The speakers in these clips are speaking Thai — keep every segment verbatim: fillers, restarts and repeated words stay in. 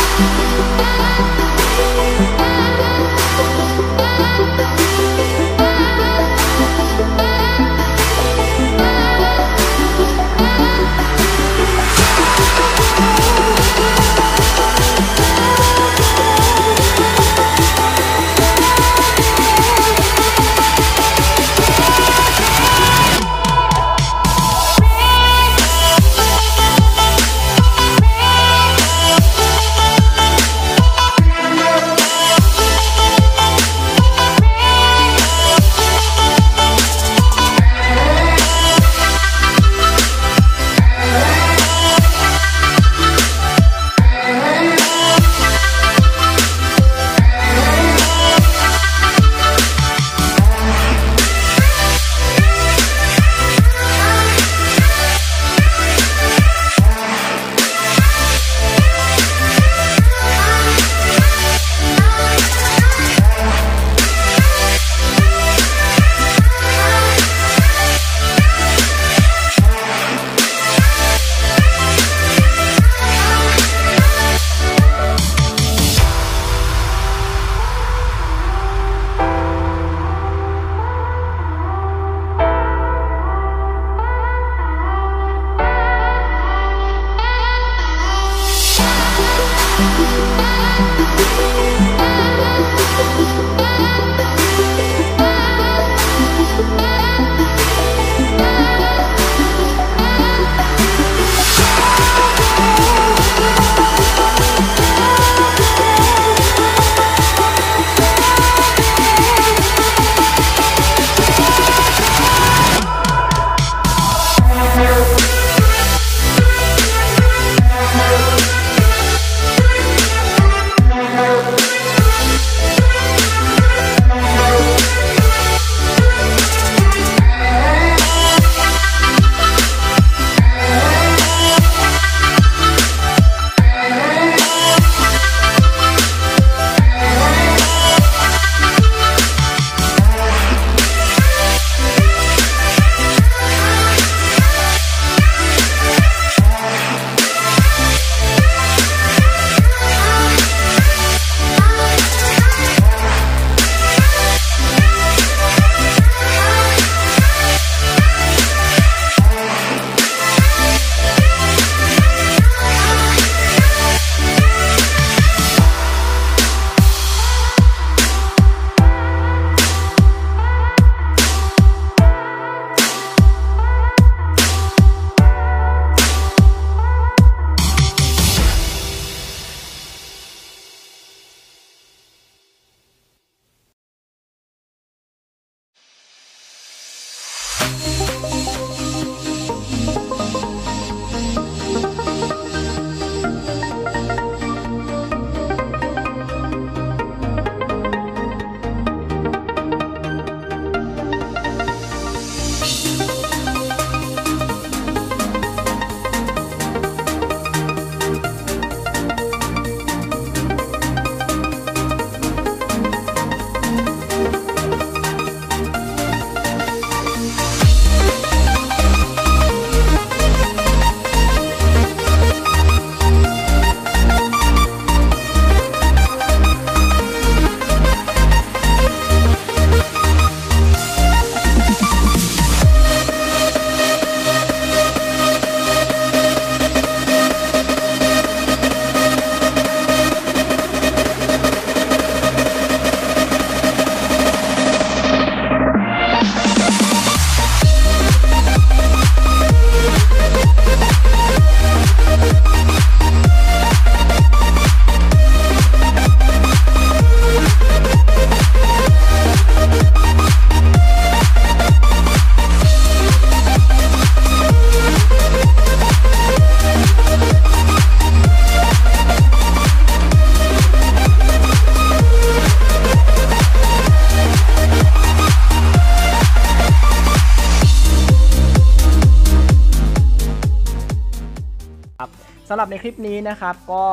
สำหรับในคลิปนี้นะครับก็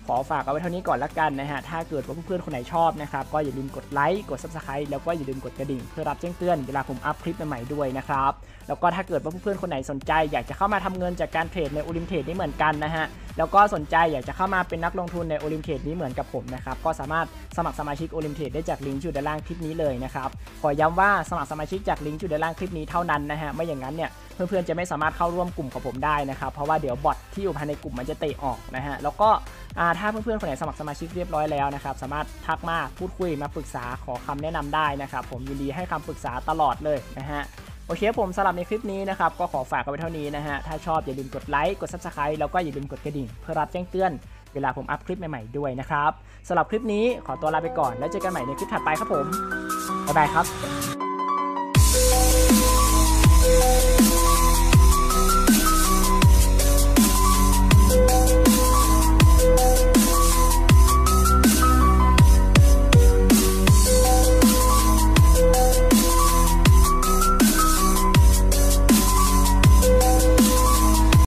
ขอฝากเอาไว้เท่านี้ก่อนละกันนะฮะถ้าเกิดว่าเพื่อนๆคนไหนชอบนะครับก็อย่าลืมกดไลค์กด ซับสไครบ์ แล้วก็อย่าลืมกดกระดิ่งเพื่อรับแจ้งเตือนเวลาผมอัพคลิปใหม่ๆด้วยนะครับแล้วก็ถ้าเกิดว่าเพื่อนๆคนไหนสนใจอยากจะเข้ามาทำเงินจากการเทรดในโอลิมเทรดนี้เหมือนกันนะฮะแล้วก็สนใจอยากจะเข้ามาเป็นนักลงทุนในโอลิมเทรดนี้เหมือนกับผมนะครับก็สามารถสมัครสมาชิกโอลิมเทรดได้จากลิงก์อยู่ด้านล่างคลิปนี้เลยนะครับขอย้ำว่าสมัครสมาชิกจากลิงก์อยู่ด้านล่างคลิปนี้เท่านั้นนะฮะไม่อย่างนั้นเนี่ยเพื่อนๆจะไม่สามารถเข้าร่วมกลุ่มของผมได้นะครับเพราะว่าเดี๋ยวบอทที่อยู่ภายในกลุ่มมันจะเตะออกนะฮะแล้วก็ถ้าเพื่อนๆคนไหนสมัครสมาชิกเรียบร้อยแล้วนะครับสามารถทักมาพูดคุยมาปรึกษาขอคำแนะนำได้นะครับผมยินดีให้คำปรึกษาตลอดเลยนะฮะโอเคผมสำหรับในคลิปนี้นะครับก็ขอฝากกันไว้เท่านี้นะฮะถ้าชอบอย่าลืมกดไลค์กด ซับสไครบ์ แล้วก็อย่าลืมกดกระดิ่งเพื่อรับแจ้งเตือนเวลาผมอัพคลิปใหม่ๆด้วยนะครับสำหรับคลิปนี้ขอตัวลาไปก่อนแล้วเจอกันใหม่ในคลิปถัดไปครับผมบ๊ายบายครับ